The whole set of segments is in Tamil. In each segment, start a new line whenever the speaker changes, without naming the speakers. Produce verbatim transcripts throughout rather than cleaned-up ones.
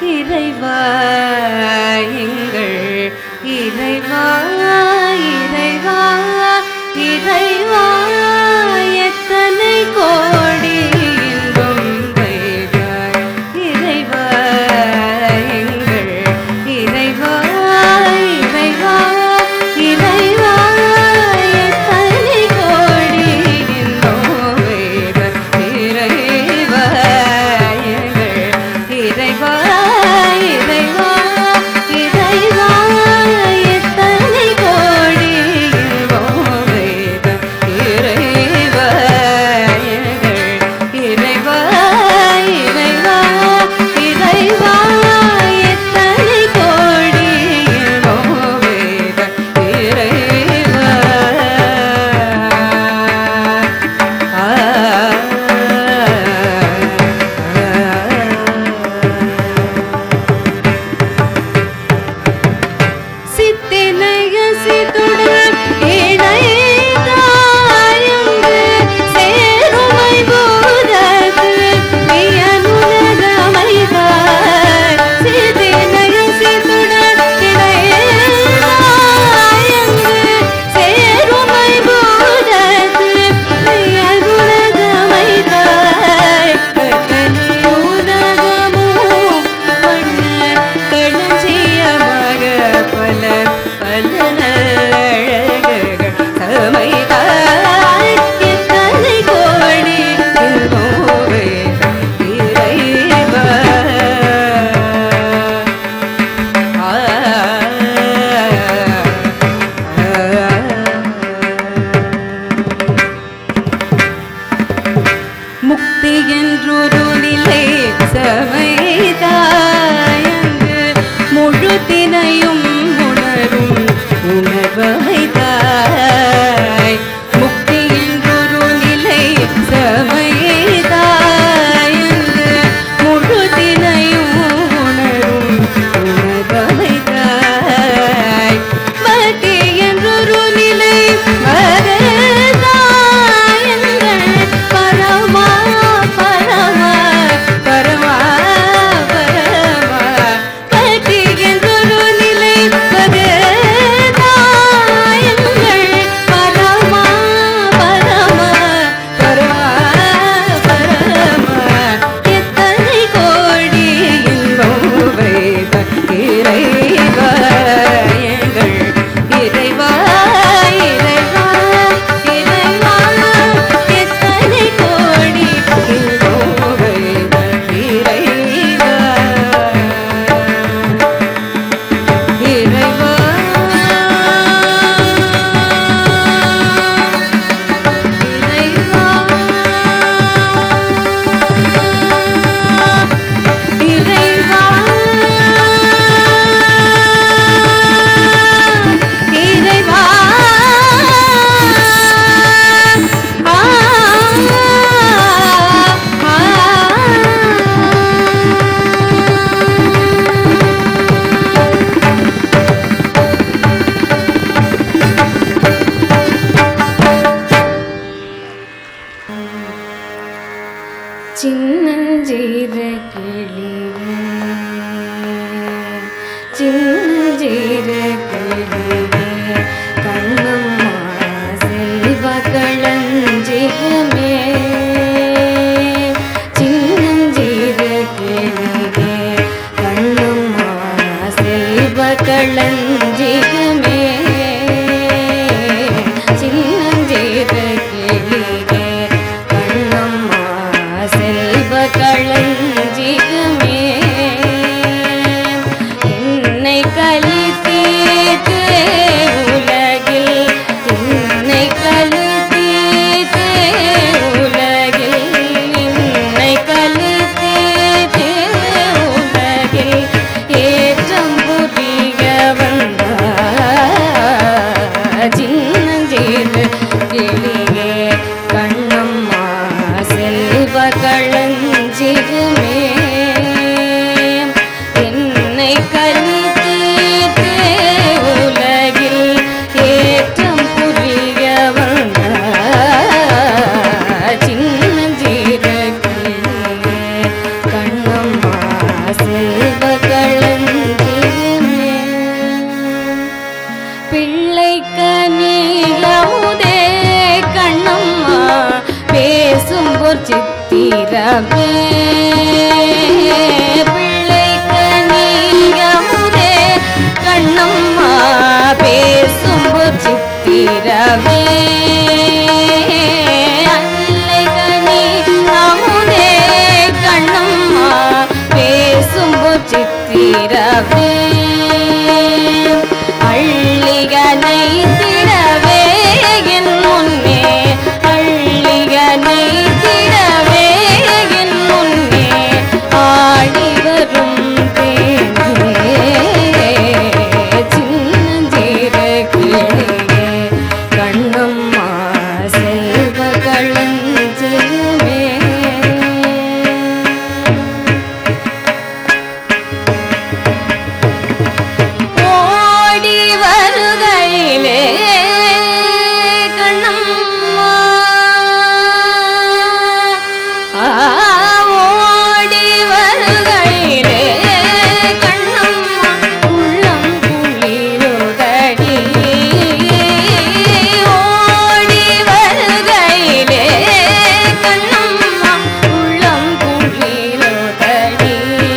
இறைவா எங்கள் இறைவா இறைவா இறைவா எத்தனை கோடி இன்பம் வைத்தாய் இறைவா எங்கள் இறைவா இறைவா இறைவா எத்தனை கோடி இன்பம் வைத்தாய் இறைவா எங்கள் இறைவா இறைவா இறைவா எத்தனை கோடி இன்பம் வைத்தாய் இறைவா எங்கள் இறைவா இறைவா இறைவா எத்தனை கோடி இன்பம் வைத்தாய் இறைவா சித்தினைய சித்துடன் இணைந்தாயங்கு சேருமை போதற்கு வியனுலகமைதாய் சித்தினைய சித்துடன் இணைந்தாயங்கு சேருமை போதற்கு வியனுலகமைதாய் கலியுலகமும் வண்ண களஞ்சியமாக பல பல அழகுகள் சமைதாய் எத்தனை கோடி இன்போவே இறைவா ஆ முக்தி என்றொரு நிலை சமைதாயங்கு முழு தினையும் உணரும் உணர்வைதாய் முக்தி என்றொரு நிலை சமைதாயங்கு முழு தினையும் உணரும் உணர்வைதாய் பக்தி என்றொரு நிலை மகதாயங்கள் பரமா பரமா பரமா பரமா பக்தி என்றொரு நிலை மகதாயங்கள் பரமா பரமா பரமா பரமா எத்தனை கோடி இன்பம் வைத்தாய் இறைவா எங்கள் இறைவா இறைவா இறைவா எத்தனை கோடி இன்பம் வைத்தாய் இறைவா இறைவா இறைவா இறைவா ஆ ஆ சின்னஞ்சீர கிளியே சின்னஞ்சீர கிளியே கண்ணம்மா செல்வ களஞ்சியமே சின்னஞ்சீர கிளியே கண்ணம்மா செல்வ களஞ்சியமே சின்னஞ்சீர கிளியே கண்ணம்மா செல்வ களஞ்சியமே என்னை கலித்தீர்த்து உலகில் என்னை கலித்தீர்த்து உலகில் என்னை கலித்தீர்த்து உலகில் ஏற்றம் புரிய வந்தார் சின்னஞ்சீர கிளியே கண்ணம்மா செல்வ களஞ்சியமே சித்திரமே பிள்ளைக்கு நீயமுதே கண்ணம்மா பேசும் சித்திரமே அல்லைகனி அமுதே கண்ணம்மா பேசும் சித்திரமே அள்ளிகனை திடவே என் முன்னே அள்ளிகனை திடவே என் முன்னே ஆடி வரும் தேனே சின்னஞ்சிறு கிளியே கண்ணம்மா செல்வ களஞ்சியமே ஓடி வருகையிலே கண்ணம்மா ஆ, ஓடி வருகையிலே கண்ணம்மா உள்ளம் குளிருதடி ஓடி வருகையிலே கண்ணம்மா உள்ளம் குளிருதடி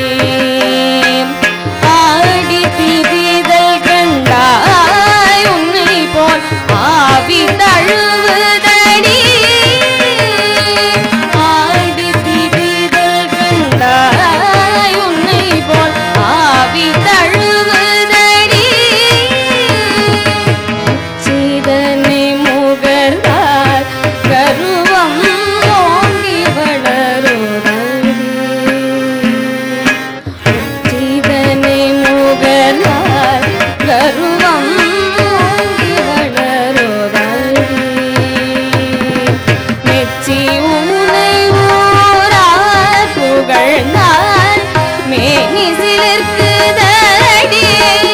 ஆடி திரிதல் கண்டாய் உன்னை போல் ஆவி தழுவுதடி ஆடி திரிதல் கண்டாய் உன்னை போல் ஆவி தழுவுதடி சீதனை முகர்ந்தால் கருவம் ஓங்கி வளருதடி சீதனை முகர்ந்தால் கருவம் ஓங்கி வளருதடி மெச்சி உன்னை ஊரார் புகழ்ந்தால் மேனி சிலிர்க்குதடி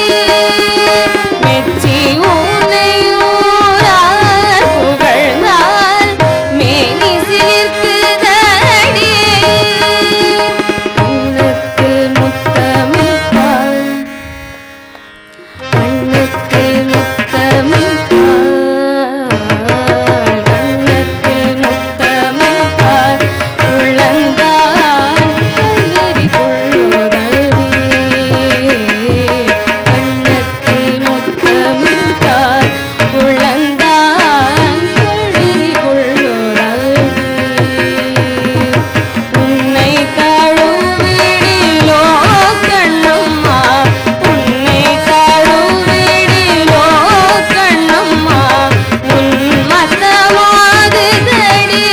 மெச்சி உன்னை ஊரார் புகழ்ந்தால் மேனி சிலிர்க்குதடி கண்ணுக்கு முத்தமிட்டால் கண்ணுக்கு முத்தமிட்டால் கண்ணுக்கு முத்தமிட்டால் உள்ளந்தான் கல்லறி கொள்ளுதடி கண்ணுக்கு முத்தமிட்டால் உள்ளந்தான் கல்லறி கொள்ளுதடி உன்னை தழுவிடிலோ கண்ணம்மா உன்னை தழுவிடிலோ கண்ணம்மா உன் மத்தமாகுதடி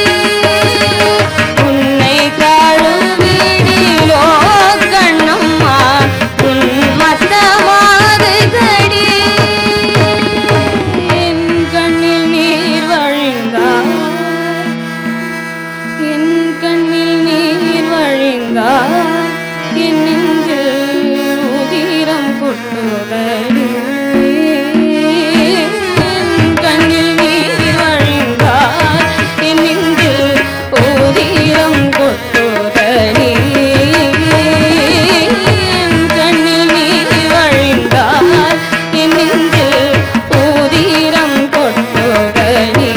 உன்னை தழுவிடிலோ கண்ணம்மா உன் மத்தமாகுதடி என் கண்ணில் நீர் வழிந்தால் என் கண்ணில் நீர் வழிந்தால் என் நெஞ்சில் உதிரம் கொட்டுதடி என் கண்ணில் நீர் வழிந்தால் என் நெஞ்சில் உதிரம் கொட்டுதடி என் கண்ணில் நீர் வழிந்தால் என் நெஞ்சில் உதிரம் கொட்டுதடி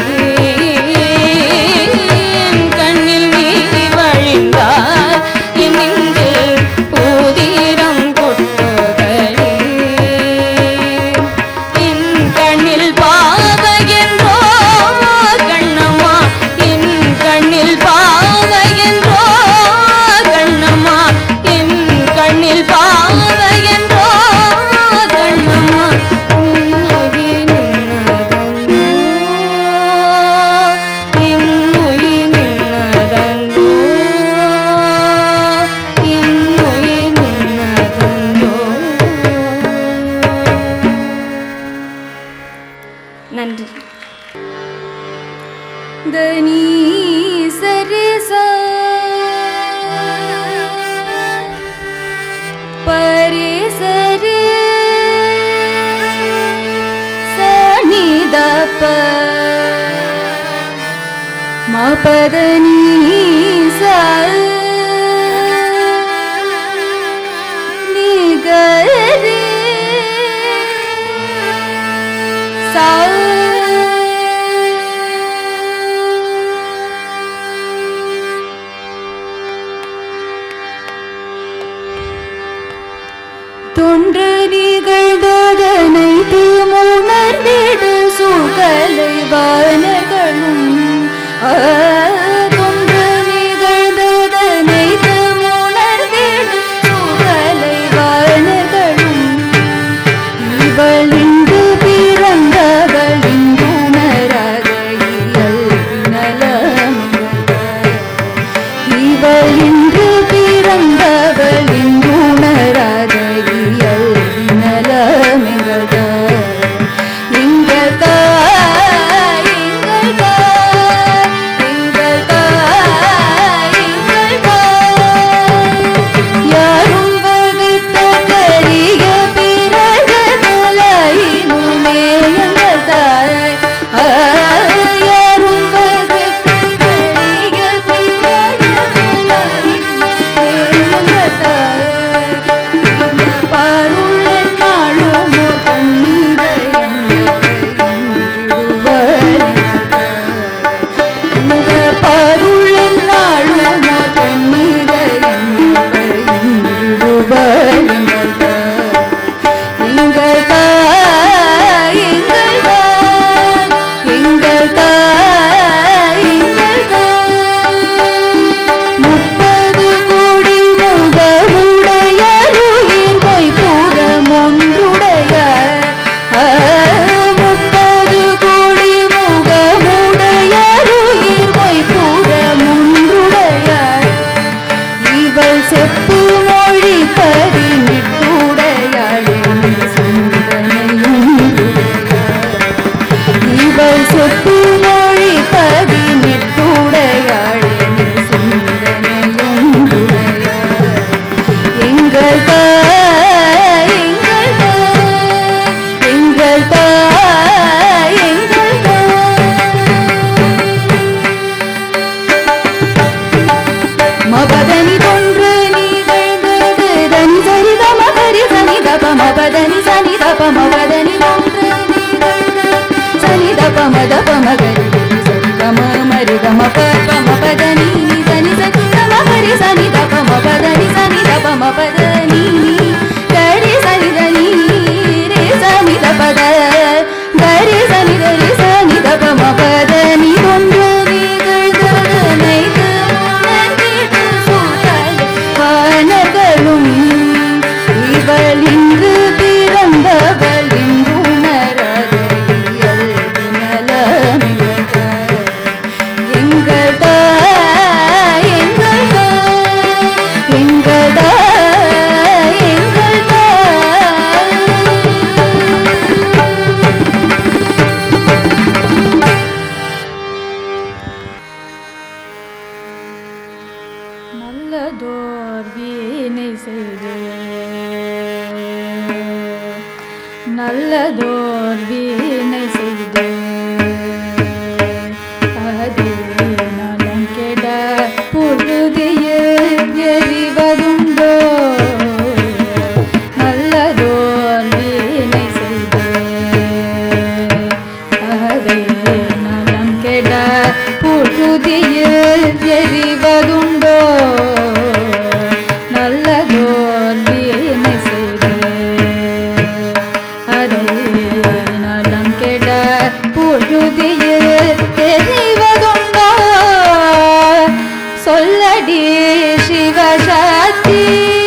என் கண்ணில் நீர் வழிந்தால் என் நெஞ்சில் உதிரம் கொட்டுதடி என் கண்ணில் பாவையென்றோ கண்ணம்மா என் கண்ணில் பாவையென்றோ கண்ணம்மா என் கண்ணில் பாவையென்றோ கண்ணம்மா உன்னுயிர் நின்னதங்கோ என் உயிர் நின்னதங்கோ என் உயிர் நின்னதங்கோ நன்றி தனி சரி சா பரி சரி சனி தப மபதனி சா நிகரி சா வானர்களும் தொன்று நிகழ்ந்ததனை உணர்ந்தேடும் சுடலை வானர்களும் இவள் இன்று பிறந்தவள் இன்றுணராத நலம் இவள் இன்று பிறந்தவள் இன்றுணராத நலமெங்கள்க எங்கள் தாய் எங்கள் தாய் எங்கள் தாய் எங்கள் தாய் யாரும் வகுத்த கரிய பிறகு தலையினுமே எங்கள் தாய் யாரும் வகுத்த கரிய பிறகு தலையினுமே எங்கள் தாய் பாருள்ள நாளும் பாருள்ள நாளும் எங்கள் தாய் எங்கள் தாய் எங்கள் தாய் எங்கள் தாய் முப்பது கோடி முகமுடையருயிர் பொய்புறம் ஒன்றுடைய முப்பது கோடி முகமுடையருயிர் பொய்புறம் ஒன்றுடைய இவள் செப்பு மொழி பதினெட்டுடையாள் சிந்தனையும் இவள் செப்பு மொழி பதினெட்டுடையாள் சிந்தனையும் எங்கள் தாய் எங்கள் தாய் எங்கள் தாய் எங்கள் தாய் மபதனி தொன்று நிகழ்ந்தது தனி சரித மகரி சனிதப மபதனி சனிதப மபதனி தொன்று நிகழ்ந்தது சனிதப மதப மகரி சரிதம மரிதம பப மபதனி சனி சனித மகரி சனிதப மபதனி சனிதப மபதனி கரி சனிதனி ரே சனிதபத கரி சனிதரி சனிதப மபதனி தொன்று நிகழ்ந்ததனை உணர்ந்திடு சுடலை வானர்களும் இவள் இன்று பிறந்தவள் இன்றுணராத நலமெங்கள்க எங்கள் தாய் எங்கள் தாய் எங்கள் தாய் எங்கள் தாய் நல்லதோர் வீணை செய்து நல்லதோர் வீணை செய்து அதே நலம் கெட புழுதியில் எறிவதுண்டோ நல்லதோர் வீணை செய்து அதே நலம் கெட புழுதியில் எறிவதுண்டோ நல்லதோர் வீணை செய்து அதை நலம் கெட புழுதியில் எறிவதுண்டோ சொல்லடி சிவசக்தி